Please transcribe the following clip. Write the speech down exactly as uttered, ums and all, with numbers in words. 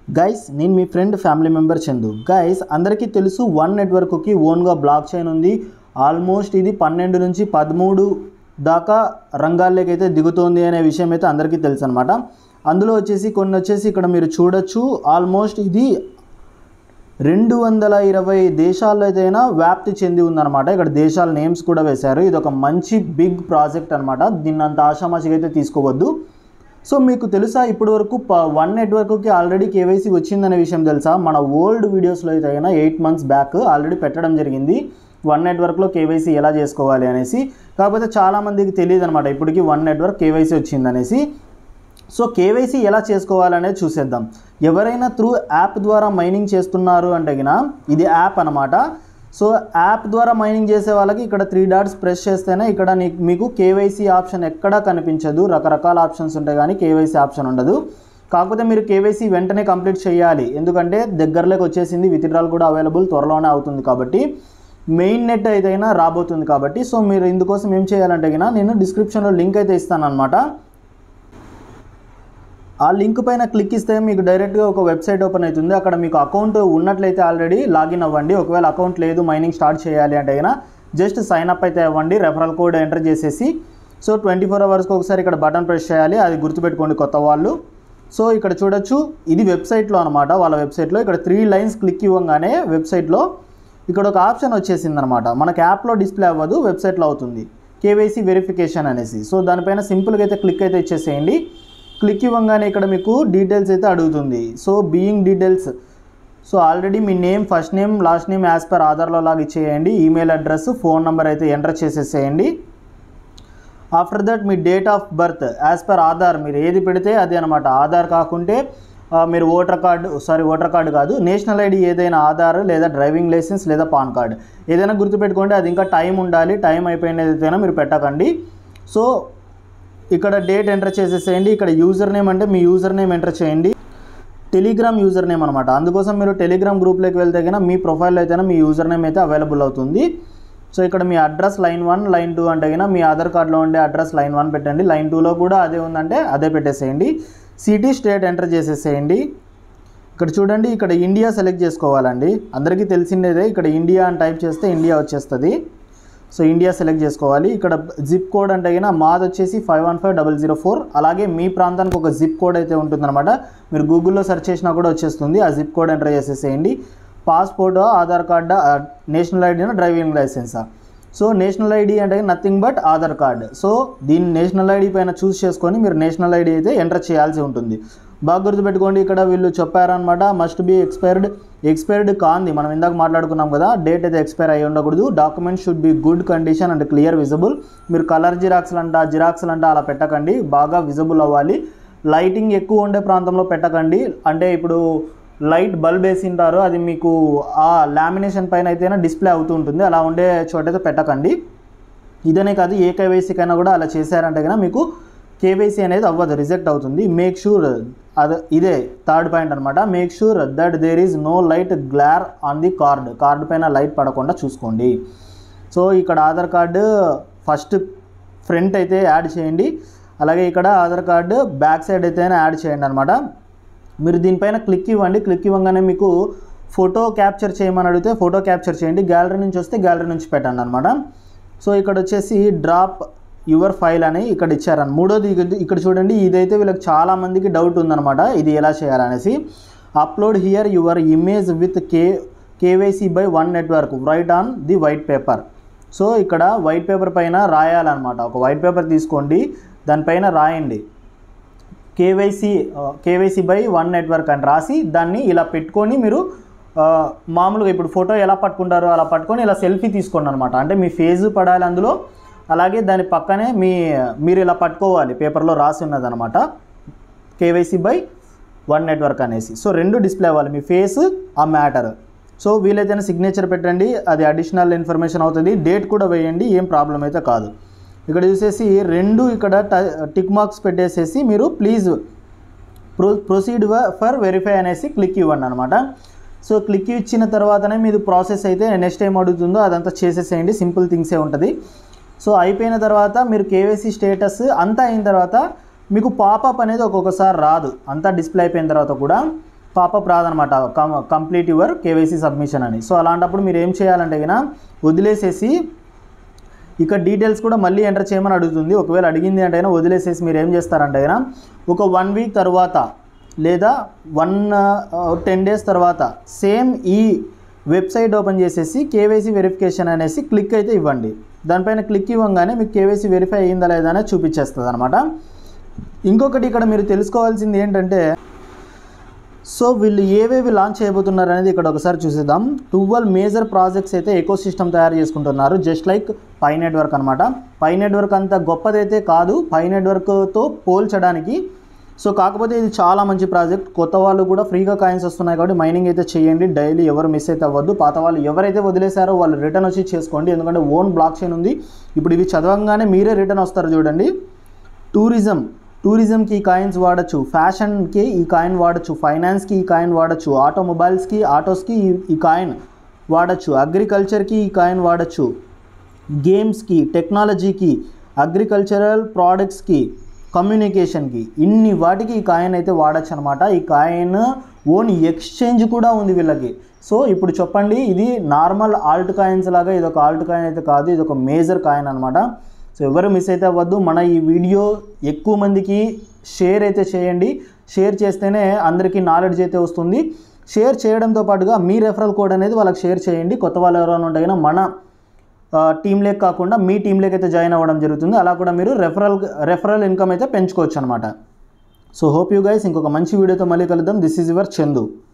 Guys నేను మీ friend family member Chandu. Guys అందరికీ తెలుసు వన్ నెట్వర్క్కి ఓన్గా బ్లాక్ చైన్ ఉంది. ఆల్మోస్ట్ ఇది పన్నెండు నుంచి పదమూడు దాకా రంగాల్లోకి అయితే దిగుతోంది అనే విషయం అయితే అందరికీ తెలుసు అనమాట. అందులో వచ్చేసి కొన్ని వచ్చేసి ఇక్కడ మీరు చూడొచ్చు, ఆల్మోస్ట్ ఇది రెండు వందల ఇరవై దేశాల్లో అయితేనా వ్యాప్తి చెంది ఉందన్నమాట. ఇక్కడ దేశాల నేమ్స్ కూడా వేశారు. ఇది ఒక మంచి బిగ్ ప్రాజెక్ట్ అనమాట. దీన్ని అంత ఆషామాషిగా అయితే తీసుకోవద్దు. సో మీకు తెలుసా ఇప్పటి వరకు వన్ నెట్వర్క్కి ఆల్రెడీ కేవైసీ వచ్చిందనే విషయం తెలుసా? మన ఓల్డ్ వీడియోస్లో అయితే అయినా ఎయిట్ మంత్స్ బ్యాక్ ఆల్రెడీ పెట్టడం జరిగింది వన్ నెట్వర్క్లో కేవైసీ ఎలా చేసుకోవాలి అనేసి. కాకపోతే చాలామందికి తెలియదు అనమాట ఇప్పటికీ వన్ నెట్వర్క్ కేవైసీ వచ్చిందనేసి. సో కేవైసీ ఎలా చేసుకోవాలనేది చూసేద్దాం. ఎవరైనా త్రూ యాప్ ద్వారా మైనింగ్ చేస్తున్నారు అంటే గిన ఇది యాప్ అనమాట. సో యాప్ ద్వారా మైనింగ్ చేసే వాళ్ళకి ఇక్కడ త్రీ డాట్స్ ప్రెస్ చేస్తేనే ఇక్కడ మీకు కేవైసీ ఆప్షన్ ఎక్కడా కనిపించదు. రకరకాల ఆప్షన్స్ ఉంటాయి కానీ కేవైసీ ఆప్షన్ ఉండదు. కాకపోతే మీరు కేవైసీ వెంటనే కంప్లీట్ చేయాలి, ఎందుకంటే దగ్గరలోకి వచ్చేసింది. విత్డ్రాల్ కూడా అవైలబుల్ త్వరలోనే అవుతుంది కాబట్టి, మెయిన్ నెట్ అయితేనా రాబోతుంది కాబట్టి. సో మీరు ఇందుకోసం ఏం చేయాలంటే గిన నేను డిస్క్రిప్షన్లో లింక్ అయితే ఇస్తాను అనమాట. ఆ లింక్ పైన క్లిక్ ఇస్తే మీకు డైరెక్ట్గా ఒక వెబ్సైట్ ఓపెన్ అవుతుంది. అక్కడ మీకు అకౌంట్ ఉన్నట్లయితే ఆల్రెడీ లాగిన్ అవ్వండి. ఒకవేళ అకౌంట్ లేదు మైనింగ్ స్టార్ట్ చేయాలి అంటే అయినా జస్ట్ సైన్ అప్ అయితే అవ్వండి. రెఫరల్ కోడ్ ఎంటర్ చేసేసి సో ట్వంటీ ఫోర్ అవర్స్కి ఒకసారి ఇక్కడ బటన్ ప్రెస్ చేయాలి. అది గుర్తుపెట్టుకోండి కొత్త వాళ్ళు. సో ఇక్కడ చూడొచ్చు, ఇది వెబ్సైట్లో అనమాట. వాళ్ళ వెబ్సైట్లో ఇక్కడ త్రీ లైన్స్ క్లిక్ ఇవ్వగానే వెబ్సైట్లో ఇక్కడ ఒక ఆప్షన్ వచ్చేసింది అనమాట. మనకి యాప్లో డిస్ప్లే అవ్వదు, వెబ్సైట్లో అవుతుంది, కేవైసీ వెరిఫికేషన్ అనేసి. సో దానిపైన సింపుల్గా అయితే క్లిక్ అయితే ఇచ్చేసేయండి. క్లిక్ ఇవ్వగానే ఇక్కడ మీకు డీటెయిల్స్ అయితే అడుగుతుంది. So being details, so already మీ name, first name, last name as per ఆధార్లో లాగా ఇచ్చేయండి. ఈమెయిల్ అడ్రస్, ఫోన్ నెంబర్ అయితే ఎంటర్ చేసేసేయండి. ఆఫ్టర్ దట్ మీ date of birth as per Aadhaar, మీరు ఏది పెడితే అది అనమాట. ఆధార్ కాకుంటే మీరు voter card, sorry voter card కాదు, నేషనల్ ఐడి ఏదైనా, ఆధార్ లేదా డ్రైవింగ్ లైసెన్స్ లేదా పాన్ కార్డ్ ఏదైనా గుర్తుపెట్టుకోండి. అది ఇంకా టైం ఉండాలి. టైం అయిపోయినది అయితేనా మీరు పెట్టకండి. సో ఇక్కడ డేట్ ఎంటర్ చేసేసేయండి. ఇక్కడ యూజర్ నేమ్ అంటే మీ యూజర్ నేమ్ ఎంటర్ చేయండి. టెలిగ్రామ్ యూజర్ నేమ్ అనమాట. అందుకోసం మీరు టెలిగ్రామ్ గ్రూప్లోకి వెళ్తే కన్నా మీ ప్రొఫైల్లో అయితేనా మీ యూజర్ నేమ్ అయితే అవైలబుల్ అవుతుంది. సో ఇక్కడ మీ address line one, line two అంటే కన్నా మీ ఆధార్ కార్డులో ఉండే అడ్రస్ లైన్ వన్ పెట్టండి. లైన్ టూలో కూడా అదే ఉందంటే అదే పెట్టేసేయండి. సిటీ, స్టేట్ ఎంటర్ చేసేసేయండి. ఇక్కడ చూడండి, ఇక్కడ ఇండియా సెలెక్ట్ చేసుకోవాలండి. అందరికీ తెలిసిందేదే, ఇక్కడ ఇండియా అని టైప్ చేస్తే ఇండియా వచ్చేస్తుంది. సో ఇండియా సెలెక్ట్ చేసుకోవాలి. ఇక్కడ జిప్ కోడ్ అంటే అయినా మాది వచ్చేసి five one five double zero four. అలాగే మీ ప్రాంతానికి ఒక జిప్ కోడ్ అయితే ఉంటుందన్నమాట. మీరు గూగుల్లో సెర్చ్ చేసినా కూడా వచ్చేస్తుంది. ఆ జిప్ కోడ్ ఎంటర్ చేసేసేయండి. Passport, Aadhaar card, national ID, driving లైసెన్సా. సో నేషనల్ ఐడి అంటే nothing but Aadhaar card. So దీన్ని నేషనల్ ఐడి పైన చూస్ చేసుకొని మీరు నేషనల్ ఐడి అయితే ఎంటర్ చేయాల్సి ఉంటుంది. బాగా గుర్తుపెట్టుకోండి, ఇక్కడ వీళ్ళు చెప్పారనమాట మస్ట్ బి ఎక్స్పైర్డ్. ఎక్స్పైర్డ్ కాంది, మనం ఇందాక మాట్లాడుకున్నాం కదా, డేట్ అయితే ఎక్స్పైర్ అయ్యి ఉండకూడదు. Document should be good condition and clear visible. మీరు కలర్ జిరాక్స్లు అంట, జిరాక్స్లు అంట అలా పెట్టకండి, బాగా విజిబుల్ అవ్వాలి. లైటింగ్ ఎక్కువ ఉండే ప్రాంతంలో పెట్టకండి. అంటే ఇప్పుడు లైట్ బల్బ్ వేసింటారు, అది మీకు ఆ లామినేషన్ పైన అయితేనే డిస్ప్లే అవుతూ ఉంటుంది. అలా ఉండే చోటైతే పెట్టకండి. ఇదనే కాదు, ఏ కేవైసీకైనా కూడా అలా చేశారంటే కన్నా మీకు కేవైసీ అనేది అవ్వదు, రిజెక్ట్ అవుతుంది. మేక్ షూర్, అదే ఇదే థర్డ్ పాయింట్ అనమాట. Make sure that there is no light glare on the card. Card పైన లైట్ పడకుండా చూసుకోండి. సో ఇక్కడ ఆధార్ కార్డు ఫస్ట్ ఫ్రంట్ అయితే యాడ్ చేయండి. అలాగే ఇక్కడ ఆధార్ కార్డు బ్యాక్ సైడ్ అయితే యాడ్ చేయండి అనమాట. మీరు దీనిపైన క్లిక్ ఇవ్వండి. క్లిక్ ఇవ్వగానే మీకు ఫోటో క్యాప్చర్ చేయమని అడిగితే ఫోటో క్యాప్చర్ చేయండి. గ్యాలరీ నుంచి వస్తే గ్యాలరీ నుంచి పెట్టండి అనమాట. సో ఇక్కడ వచ్చేసి డ్రాప్ యువర్ ఫైల్ అని ఇక్కడ ఇచ్చారని. మూడోది ఇక్కడ చూడండి, ఇదైతే వీళ్ళకి చాలామందికి డౌట్ ఉందన్నమాట, ఇది ఎలా చేయాలనేసి. Upload here your image with K KYC by one network right on the white paper. So ఇక్కడ వైట్ పేపర్ పైన రాయాలన్నమాట. ఒక వైట్ పేపర్ తీసుకోండి, దానిపైన రాయండి KYC KYC by one network అని రాసి దాన్ని ఇలా పెట్టుకొని మీరు మామూలుగా ఇప్పుడు ఫోటో ఎలా పట్టుకుంటారో అలా పట్టుకొని ఇలా సెల్ఫీ తీసుకోండి అనమాట. అంటే మీ ఫేస్ పడాలి అందులో, అలాగే దాని పక్కనే మీ మీరు ఇలా పట్టుకోవాలి, పేపర్లో రాసి ఉన్నదనమాట కేవైసీ బై వన్ నెట్వర్క్ అనేసి. సో రెండు డిస్ప్లే అవ్వాలి, మీ ఫేస్, ఆ మ్యాటర్. సో వీలైతేనే సిగ్నేచర్ పెట్టండి, అది అడిషనల్ ఇన్ఫర్మేషన్ అవుతుంది. డేట్ కూడా వేయండి, ఏం ప్రాబ్లం అయితే కాదు. ఇక్కడ చూసేసి రెండు ఇక్కడ టిక్ మార్క్స్ పెట్టేసేసి మీరు please pro proceed for verify అనేసి క్లిక్ ఇవ్వండి అనమాట. సో క్లిక్ ఇచ్చిన తర్వాతనే మీరు ప్రాసెస్ అయితే నెక్స్ట్ టైం అడుగుతుందో అదంతా చేసేసేయండి. సింపుల్ థింగ్సే ఉంటుంది. సో అయిపోయిన తర్వాత మీరు కేవైసీ స్టేటస్ అంతా అయిన తర్వాత మీకు పాపప్ అనేది ఒక్కొక్కసారి రాదు, అంతా డిస్ప్లే అయిపోయిన తర్వాత కూడా పాపప్ రాదనమాట com complete your KYC submission అని. సో అలాంటప్పుడు మీరు ఏం చేయాలంటే గిన వదిలేసేసి ఇక్కడ డీటెయిల్స్ కూడా మళ్ళీ ఎంటర్ చేయమని అడుగుతుంది. ఒకవేళ అడిగింది అంటే అయినా వదిలేసేసి మీరు ఏం చేస్తారంటే అయినా ఒక వన్ వీక్ తర్వాత లేదా వన్ టెన్ డేస్ తర్వాత సేమ్ ఈ వెబ్సైట్ ఓపెన్ చేసేసి కేవైసీ వెరిఫికేషన్ అనేసి క్లిక్ అయితే ఇవ్వండి. దానిపైన క్లిక్ ఇవ్వగానే మీకు కేవైసీ వెరిఫై అయ్యిందా లేదా అనేది చూపించేస్తుంది అనమాట. ఇంకొకటి ఇక్కడ మీరు తెలుసుకోవాల్సింది ఏంటంటే, సో వీళ్ళు ఏవేవి లాంచ్ చేయబోతున్నారు అనేది ఇక్కడ ఒకసారి చూసేద్దాం. ట్వెల్వ్ మేజర్ ప్రాజెక్ట్స్ అయితే ఎకో సిస్టమ్ తయారు చేసుకుంటున్నారు, జస్ట్ లైక్ పై నెట్వర్క్ అనమాట. పై నెట్వర్క్ అంత గొప్పదైతే కాదు పై నెట్వర్క్తో పోల్చడానికి. సో కాకపోతే ఇది చాలా మంచి ప్రాజెక్ట్. కొత్త వాళ్ళు కూడా ఫ్రీగా కాయిన్స్ వస్తున్నాయి కాబట్టి మైనింగ్ అయితే చేయండి. డైలీ ఎవరు మిస్ అయితే అవ్వద్దు. పాత వాళ్ళు ఎవరైతే వదిలేశారో వాళ్ళు రిటర్న్ వచ్చి చేసుకోండి, ఎందుకంటే ఓన్ బ్లాక్ చైన్ ఉంది. ఇప్పుడు ఇవి చదవగానే మీరే రిటర్న్ వస్తారు చూడండి. టూరిజం టూరిజంకి ఈ కాయిన్స్ వాడచ్చు, ఫ్యాషన్కి ఈ కాయిన్ వాడచ్చు, ఫైనాన్స్కి ఈ కాయిన్ వాడచ్చు, ఆటోమొబైల్స్కి ఆటోస్కి ఈ ఈ కాయిన్ వాడచ్చు, అగ్రికల్చర్కి ఈ కాయిన్ వాడచ్చు, గేమ్స్కి, టెక్నాలజీకి, అగ్రికల్చరల్ ప్రోడక్ట్స్కి, కమ్యూనికేషన్కి, ఇన్ని వాటికి ఈ కాయిన్ అయితే వాడచ్చు అనమాట. ఈ కాయిన్ ఓన్ ఎక్స్చేంజ్ కూడా ఉంది వీళ్ళకి. సో ఇప్పుడు చెప్పండి, ఇది నార్మల్ ఆల్ట్ కాయిన్స్ లాగా ఇది ఒక ఆల్ట్ కాయిన్ అయితే కాదు, ఇది ఒక మేజర్ కాయిన్ అనమాట. సో ఎవరు మిస్ అయితే అవ్వద్దు. మన ఈ వీడియో ఎక్కువ మందికి షేర్ అయితే చేయండి. షేర్ చేస్తేనే అందరికీ నాలెడ్జ్ అయితే వస్తుంది. షేర్ చేయడంతో పాటుగా మీ రెఫరల్ కోడ్ అనేది వాళ్ళకి షేర్ చేయండి. కొత్త వాళ్ళు ఎవరైనా ఉంటే కనుక మన టీంలోకి కాకుండా మీ టీంలోకి అయితే జాయిన్ అవ్వడం జరుగుతుంది. అలా కూడా మీరు రెఫరల్ రెఫరల్ ఇన్కమ్ అయితే పెంచుకోవచ్చు అనమాట. సో హోప్ యూ గైస్ ఇంకొక మంచి వీడియోతో మళ్ళీ కలుద్దాం. This is your Chandu.